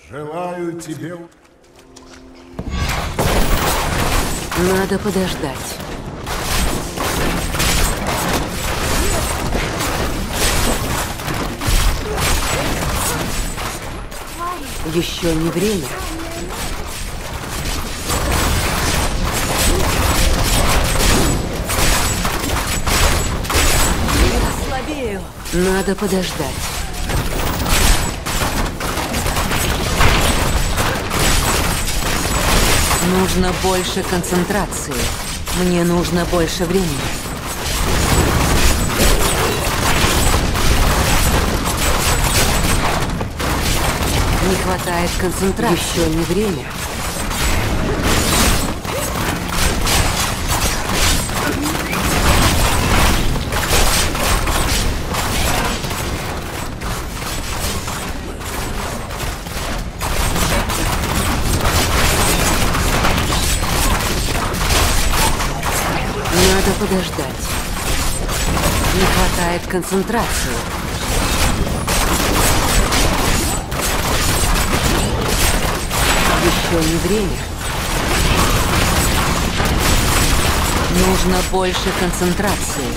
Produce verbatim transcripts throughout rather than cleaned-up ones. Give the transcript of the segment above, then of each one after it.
Желаю тебе... Надо подождать. Еще не время. Я слабею. Надо подождать. Нужно больше концентрации. Мне нужно больше времени. Не хватает концентрации. Еще не время. Надо подождать. Не хватает концентрации. Еще не время. Нужно больше концентрации.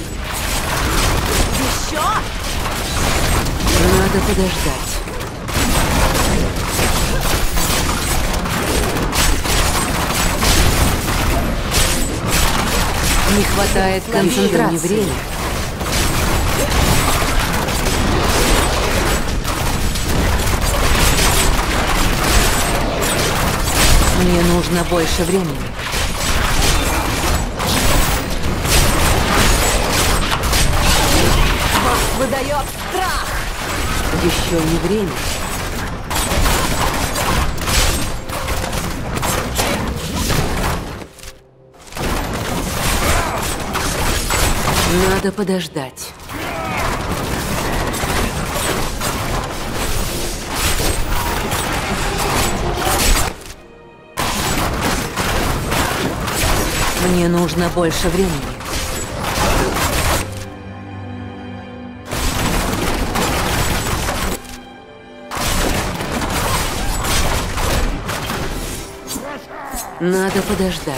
Еще? Надо подождать. Не хватает концентрации. Еще не время. Мне нужно больше времени. Вас выдает страх! Еще не время. Надо подождать. Мне нужно больше времени. Надо подождать.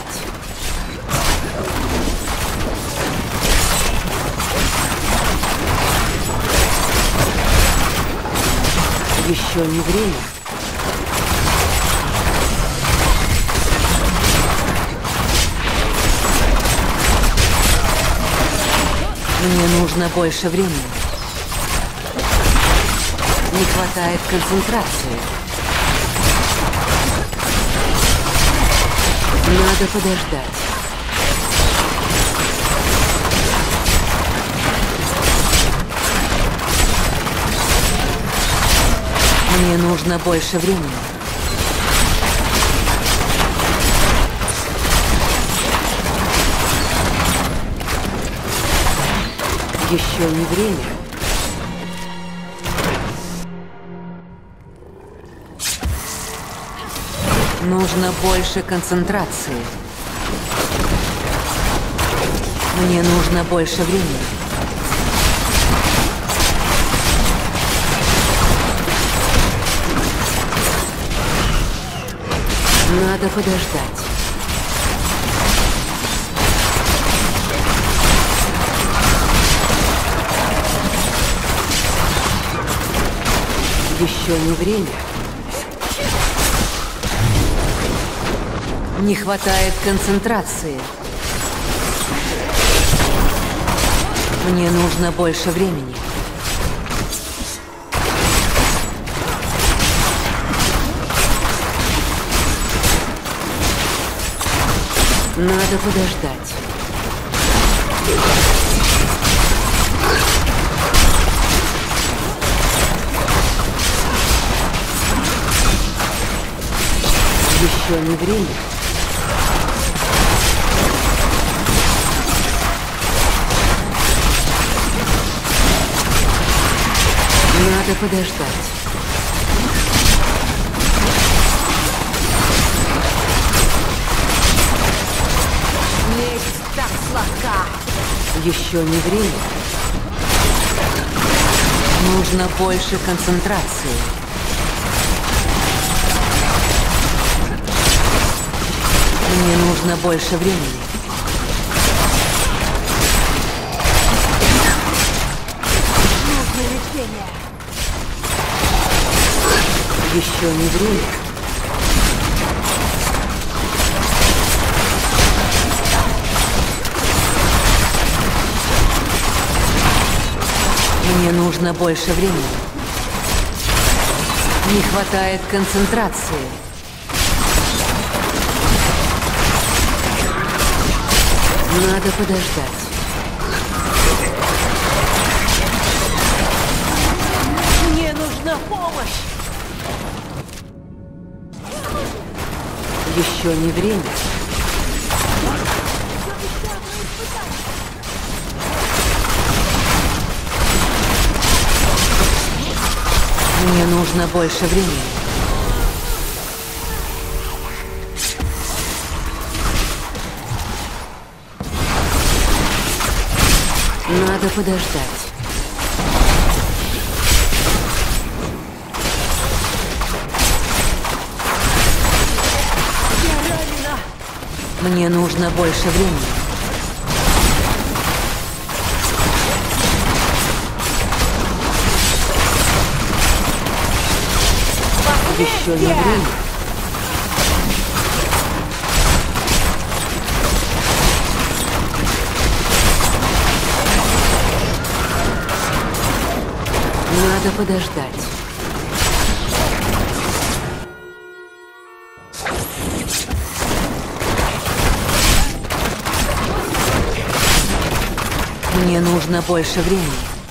Еще не время. Мне нужно больше времени. Не хватает концентрации. Надо подождать. Мне нужно больше времени. Еще не время. Нужно больше концентрации. Мне нужно больше времени. Надо подождать. Еще не время. Не хватает концентрации. Мне нужно больше времени. Надо подождать. Еще не время. Надо подождать. Месть так сладка. Еще не время. Нужно больше концентрации. Мне нужно больше времени. Нужно лечение. Еще не время. Мне нужно больше времени. Не хватает концентрации. Надо подождать. Мне нужна помощь. Еще не время. Мне нужно больше времени. Надо подождать. Я ранена. Мне нужно больше времени. Еще не время. Надо подождать. Мне нужно больше времени.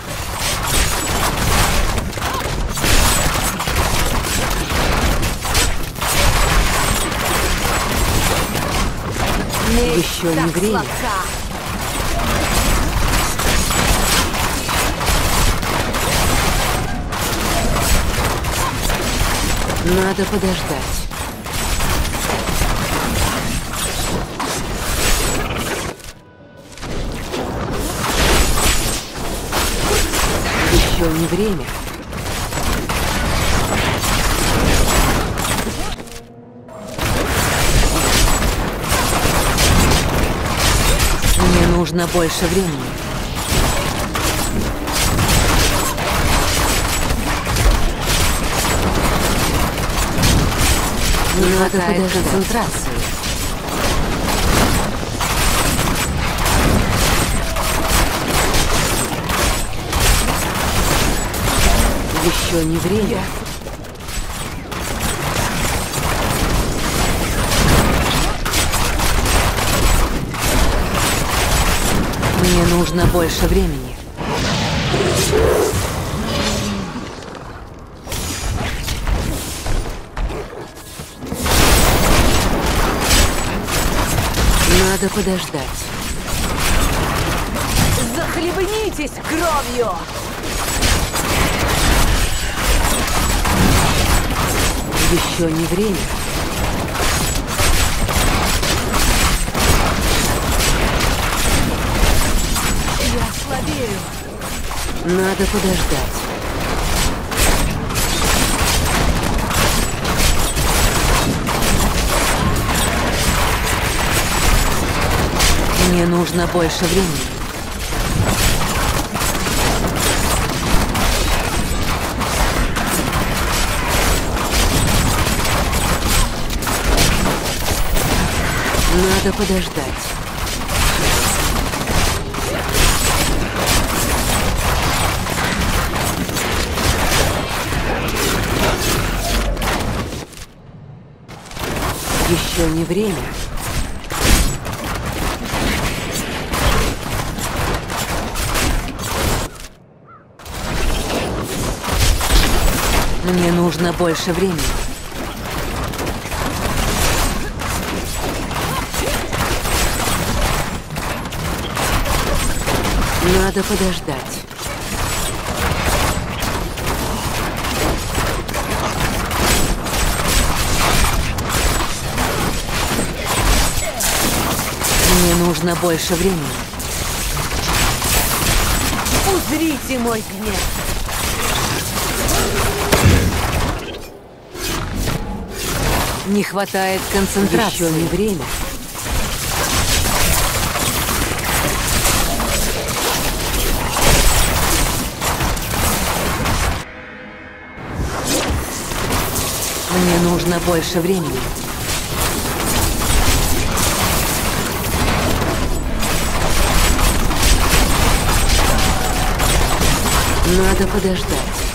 Еще не время. Надо подождать. Еще не время. Мне нужно больше времени. Не надо подождать. Концентрации. Еще не время. Мне нужно больше времени. Надо подождать. Захлебнитесь кровью! Еще не время. Я слабею. Надо подождать. Мне нужно больше времени. Надо подождать. Еще не время. Мне нужно больше времени. Надо подождать. Мне нужно больше времени. Узрите мой гнев. Не хватает концентрации. Еще не время. нужно больше времени. Надо подождать.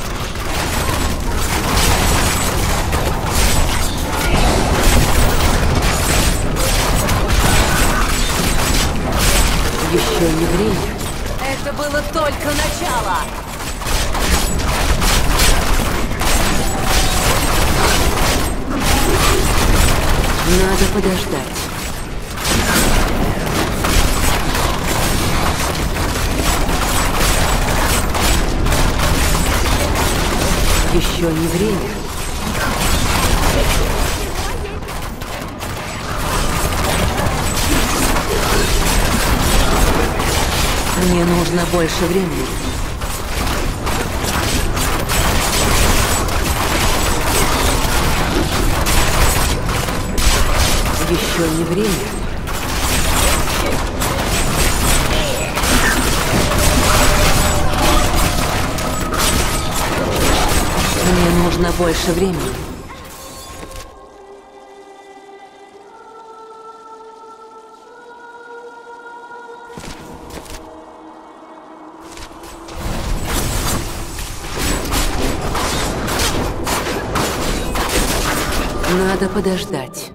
Еще не время. Это было только начало. Надо подождать. Еще не время. Мне нужно больше времени. Еще не время. Мне нужно больше времени. Надо подождать.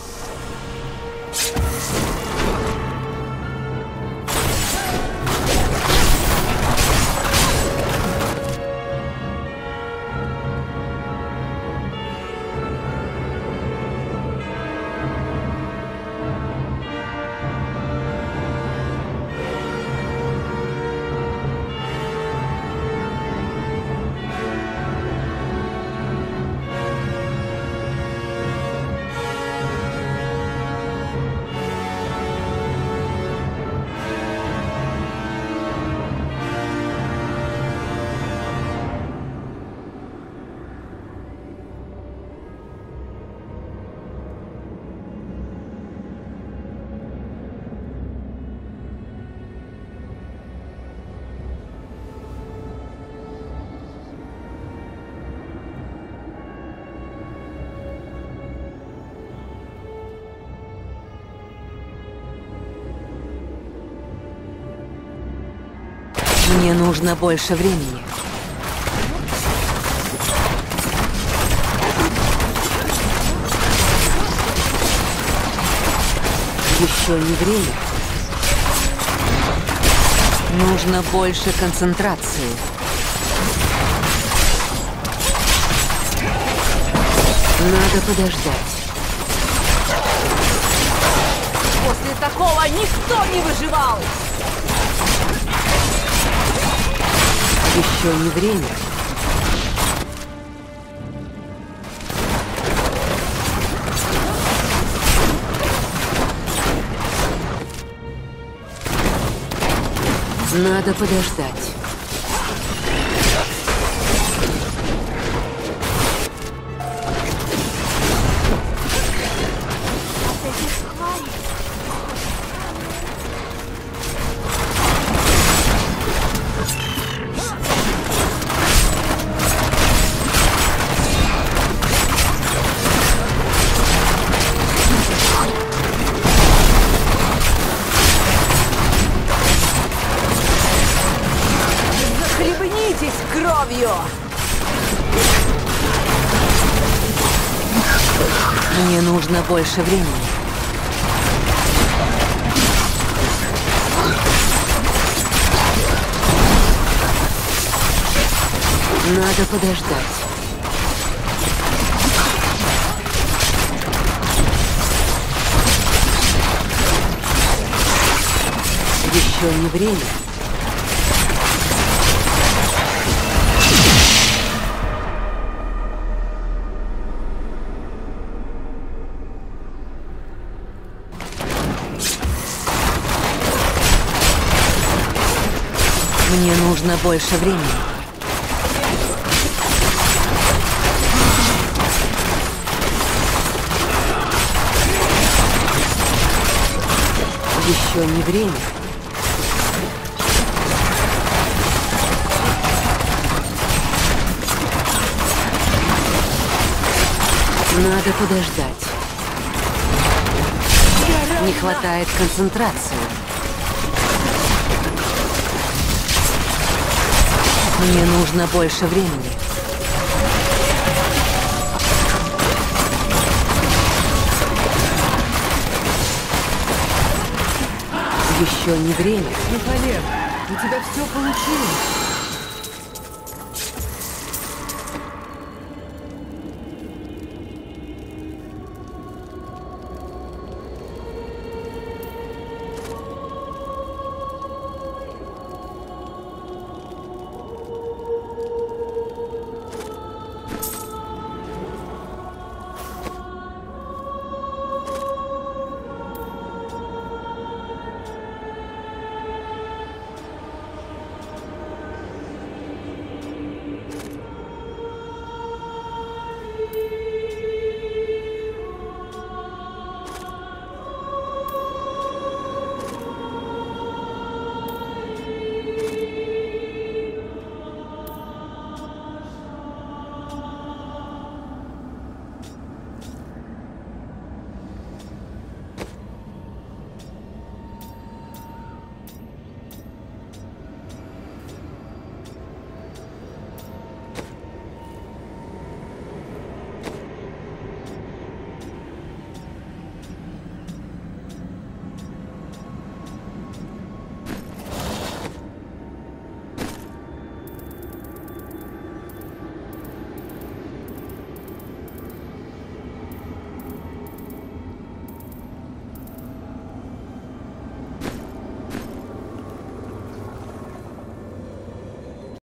Мне нужно больше времени. Еще не время. Нужно больше концентрации. Надо подождать. После такого никто не выживал! Еще не время. Надо подождать. Кровью! Мне нужно больше времени. Надо подождать. Еще не время. Мне нужно больше времени. Еще не время. Надо подождать. Не хватает концентрации. Мне нужно больше времени. Еще не время. Николет, у тебя все получилось.